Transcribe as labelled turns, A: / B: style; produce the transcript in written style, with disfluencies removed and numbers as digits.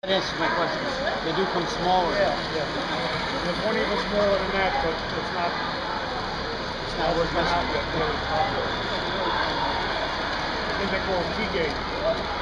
A: That answers my question. They do come smaller.
B: Yeah. There's one even smaller than that, but it's not
A: worth
B: not
A: messing
B: out yet. Really popular. I think they call it T-gate.